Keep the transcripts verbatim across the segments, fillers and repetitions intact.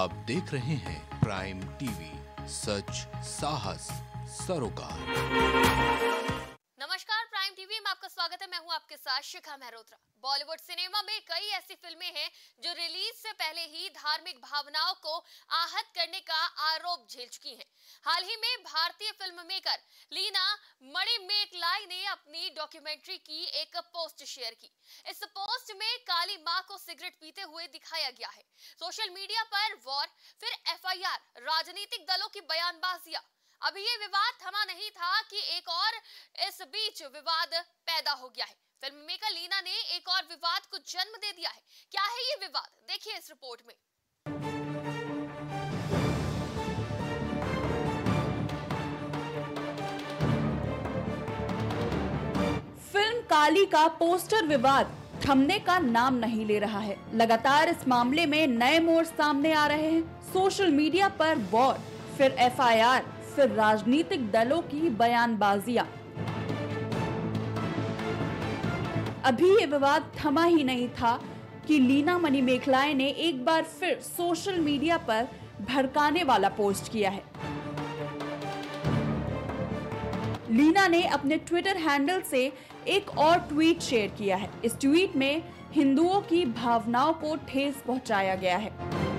आप देख रहे हैं प्राइम टीवी, सच साहस सरोकार। नमस्कार, प्राइम टीवी में आपका स्वागत है। मैं हूं आपके साथ शिखा मेहरोत्रा। बॉलीवुड सिनेमा में कई ऐसी फिल्में हैं जो रिलीज से पहले ही धार्मिक भावनाओं को आहत करने का आरोप झेल चुकी हैं। हाल ही में भारतीय फिल्म मेकर लीना मणिमेखलाई ने अपनी डॉक्यूमेंट्री की एक पोस्ट शेयर की। इस पोस्ट में काली मां को सिगरेट पीते हुए दिखाया गया है। सोशल मीडिया पर वॉर, फिर एफ आई आर, राजनीतिक दलों की बयानबाजियां। अभी ये विवाद थमा नहीं था कि एक और इस बीच विवाद पैदा हो गया है। फिल्म मेकर लीना ने एक और विवाद को जन्म दे दिया है। क्या है ये विवाद, देखिए इस रिपोर्ट में। फिल्म काली का पोस्टर विवाद थमने का नाम नहीं ले रहा है। लगातार इस मामले में नए मोड़ सामने आ रहे हैं। सोशल मीडिया पर वॉर, फिर एफ आई आर, फिर राजनीतिक दलों की बयानबाजियां। अभी ये विवाद थमा ही नहीं था कि लीना मणिमेखलाई ने एक बार फिर सोशल मीडिया पर भड़काने वाला पोस्ट किया है। लीना ने अपने ट्विटर हैंडल से एक और ट्वीट शेयर किया है। इस ट्वीट में हिंदुओं की भावनाओं को ठेस पहुंचाया गया है।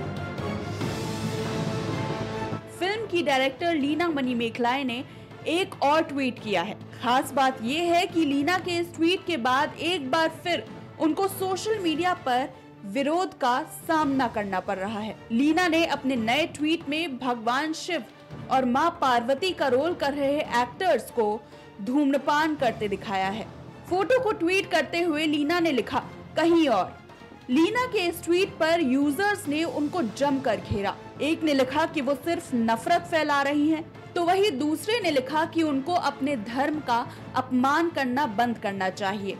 फिल्म की डायरेक्टर लीना मणिमेखलाई ने एक और ट्वीट किया है। खास बात यह है कि लीना के इस ट्वीट के बाद एक बार फिर उनको सोशल मीडिया पर विरोध का सामना करना पड़ रहा है। लीना ने अपने नए ट्वीट में भगवान शिव और मां पार्वती का रोल कर रहे एक्टर्स को धूम्रपान करते दिखाया है। फोटो को ट्वीट करते हुए लीना ने लिखा, कहीं और। लीना के इस ट्वीट पर यूजर्स ने उनको जमकर घेरा। एक ने लिखा कि वो सिर्फ नफरत फैला रही हैं, तो वही दूसरे ने लिखा कि उनको अपने धर्म का अपमान करना बंद करना चाहिए।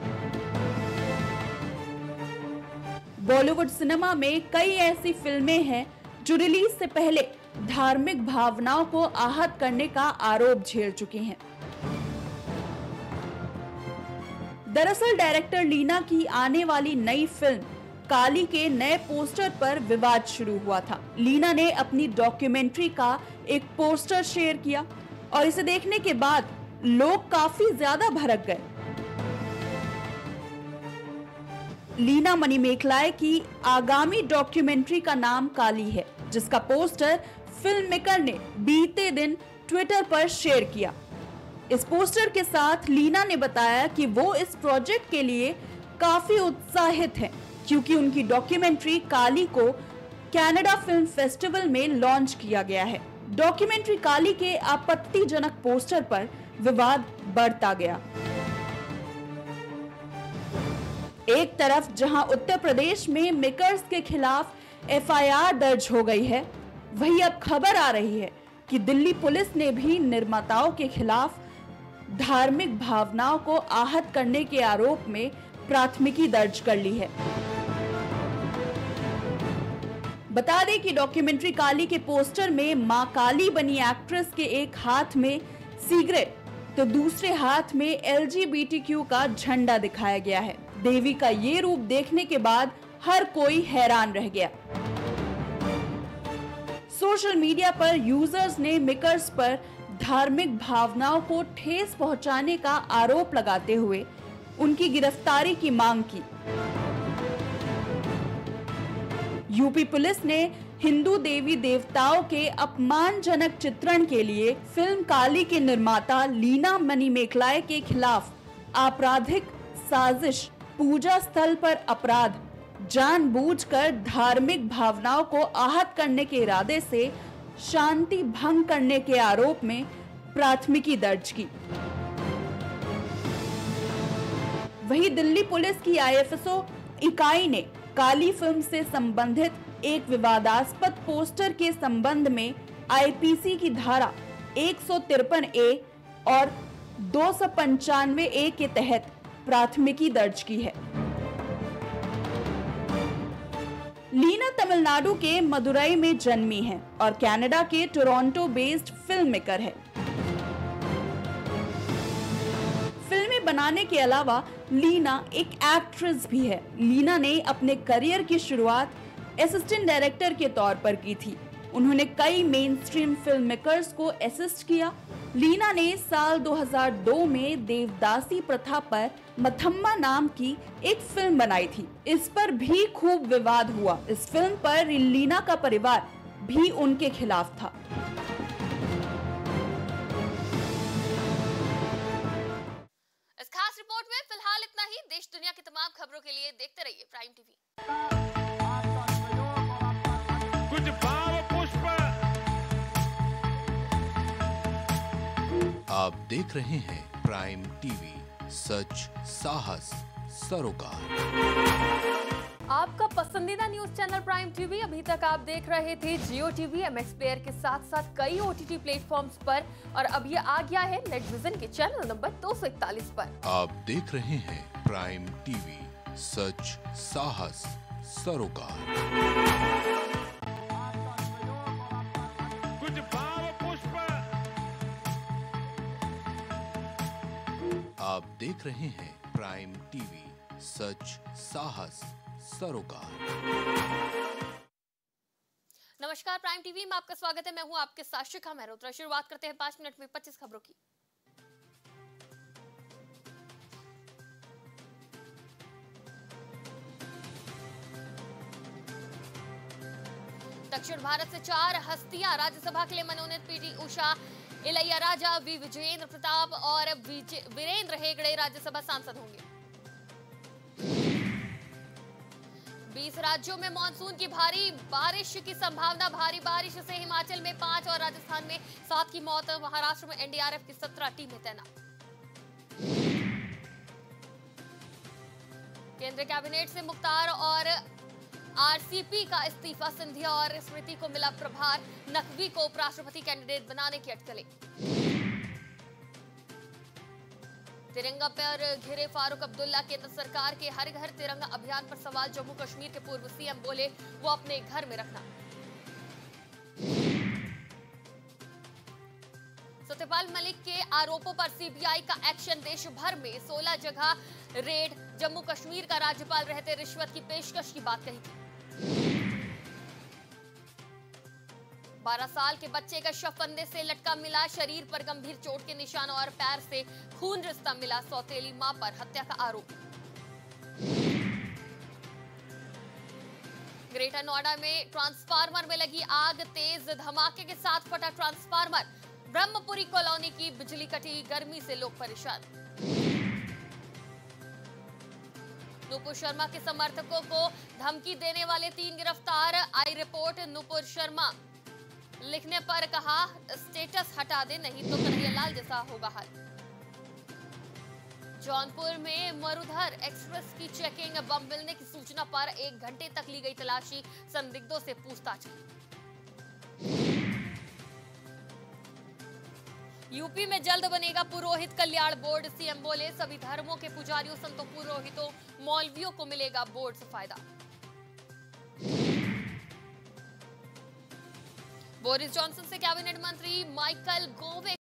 बॉलीवुड सिनेमा में कई ऐसी फिल्में हैं जो रिलीज से पहले धार्मिक भावनाओं को आहत करने का आरोप झेल चुकी हैं। दरअसल डायरेक्टर लीना की आने वाली नई फिल्म काली के नए पोस्टर पर विवाद शुरू हुआ था। लीना ने अपनी डॉक्यूमेंट्री का एक पोस्टर शेयर किया और इसे देखने के बाद लोग काफी ज्यादा भड़क गए। लीना मणिमेखलाई की आगामी डॉक्यूमेंट्री का नाम काली है, जिसका पोस्टर फिल्म मेकर ने बीते दिन ट्विटर पर शेयर किया। इस पोस्टर के साथ लीना ने बताया कि वो इस प्रोजेक्ट के लिए काफी उत्साहित हैं, क्योंकि उनकी डॉक्यूमेंट्री काली को कनाडा फिल्म फेस्टिवल में लॉन्च किया गया है। डॉक्यूमेंट्री काली के आपत्तिजनक पोस्टर पर विवाद बढ़ता गया। एक तरफ जहां उत्तर प्रदेश में मेकर्स के खिलाफ एफ आई आर दर्ज हो गई है, वहीं अब खबर आ रही है कि दिल्ली पुलिस ने भी निर्माताओं के खिलाफ धार्मिक भावनाओं को आहत करने के आरोप में प्राथमिकी दर्ज कर ली है। बता दें कि डॉक्यूमेंट्री काली के पोस्टर में मां काली बनी एक्ट्रेस के एक हाथ में सिगरेट तो दूसरे हाथ में L G B T Q का झंडा दिखाया गया है। देवी का ये रूप देखने के बाद हर कोई हैरान रह गया। सोशल मीडिया पर यूजर्स ने मेकर्स पर धार्मिक भावनाओं को ठेस पहुंचाने का आरोप लगाते हुए उनकी गिरफ्तारी की मांग की। यूपी पुलिस ने हिंदू देवी देवताओं के अपमानजनक चित्रण के लिए फिल्म काली के निर्माता लीना मणिमेखलाई के खिलाफ आपराधिक साजिश, पूजा स्थल पर अपराध, जानबूझकर धार्मिक भावनाओं को आहत करने के इरादे से शांति भंग करने के आरोप में प्राथमिकी दर्ज की। वहीं दिल्ली पुलिस की आई एफ एस ओ इकाई ने काली फिल्म से संबंधित एक विवादास्पद पोस्टर के संबंध में आई पी सी की धारा एक सौ तिरपन ए और दो सौ पंचानवे ए के तहत प्राथमिकी दर्ज की है। लीना तमिलनाडु के मदुरई में जन्मी है और कनाडा के टोरंटो बेस्ड फिल्म मेकर है। फिल्में बनाने के अलावा लीना एक एक्ट्रेस भी है। लीना ने अपने करियर की शुरुआत असिस्टेंट डायरेक्टर के तौर पर की थी। उन्होंने कई मेन स्ट्रीम फिल्म मेकर्स को असिस्ट किया। लीना ने साल दो हज़ार दो में देवदासी प्रथा पर मथम्मा नाम की एक फिल्म बनाई थी। इस पर भी खूब विवाद हुआ। इस फिल्म पर लीना का परिवार भी उनके खिलाफ था। इस खास रिपोर्ट में फिलहाल इतना ही। देश दुनिया की तमाम खबरों के लिए देखते रहिए प्राइम टीवी। कुछ भाव पुष्प। आप देख रहे हैं प्राइम टीवी, सच साहस सरोकार। आपका पसंदीदा न्यूज चैनल प्राइम टीवी। अभी तक आप देख रहे थे जियो टीवी, एमएक्स प्लेयर के साथ साथ कई ओटीटी प्लेटफॉर्म्स पर, और अब ये आ गया है नेट विजन के चैनल नंबर दो सौ इकतालीस पर। आप देख रहे हैं प्राइम टीवी, सच साहस सरोकार। कुछ भाव पुष्प। आप देख रहे हैं प्राइम टीवी, सच साहस सरोकार। नमस्कार, प्राइम टीवी में आपका स्वागत है। मैं हूं आपके साथ शिखा मेहरोत्रा। शुरुआत करते हैं पांच मिनट में पच्चीस खबरों की। दक्षिण भारत से चार हस्तियां राज्यसभा के लिए मनोनीत। PT Usha, Ilaiyaraaja, V Vijendra Pratap और वीरेंद्र हेगड़े राज्यसभा सांसद होंगे। बीस राज्यों में मानसून की भारी बारिश की संभावना। भारी बारिश से हिमाचल में पांच और राजस्थान में सात की मौत। महाराष्ट्र में एनडीआरएफ की सत्रह टीमें तैनात। केंद्रीय कैबिनेट से मुख्तार और आरसीपी का इस्तीफा। सिंधिया और स्मृति को मिला प्रभार। नकवी को उपराष्ट्रपति कैंडिडेट बनाने की अटकलें। तिरंगा पर घिरे फारूक अब्दुल्ला। केंद्र सरकार के हर घर तिरंगा अभियान पर सवाल। जम्मू कश्मीर के पूर्व सीएम बोले वो अपने घर में रखना। सत्यपाल मलिक के आरोपों पर सीबीआई का एक्शन। देश भर में सोलह जगह रेड। जम्मू कश्मीर का राज्यपाल रहते रिश्वत की पेशकश की बात कही थी। बारह साल के बच्चे का शव फंदे से लटका मिला। शरीर पर गंभीर चोट के निशान और पैर से खून रिश्ता मिला। सौतेली मां पर हत्या का आरोप। ग्रेटर नोएडा में ट्रांसफार्मर में लगी आग। तेज धमाके के साथ फटा ट्रांसफार्मर। ब्रह्मपुरी कॉलोनी की बिजली कटी। गर्मी से लोग परेशान। नुपुर शर्मा के समर्थकों को धमकी देने वाले तीन गिरफ्तार। आई रिपोर्ट नुपुर शर्मा लिखने पर कहा स्टेटस हटा दे, नहीं तो कन्हैयालाल जैसा होगा हाल। जौनपुर में मरुधर एक्सप्रेस की चेकिंग। बम मिलने की सूचना पर एक घंटे तक ली गई तलाशी। संदिग्धों से पूछताछ की। यूपी में जल्द बनेगा पुरोहित कल्याण बोर्ड। सीएम बोले सभी धर्मों के पुजारियों, संतों, पुरोहितों, मौलवियों को मिलेगा बोर्ड से फायदा। बोरिस जॉनसन से कैबिनेट मंत्री माइकल गोवे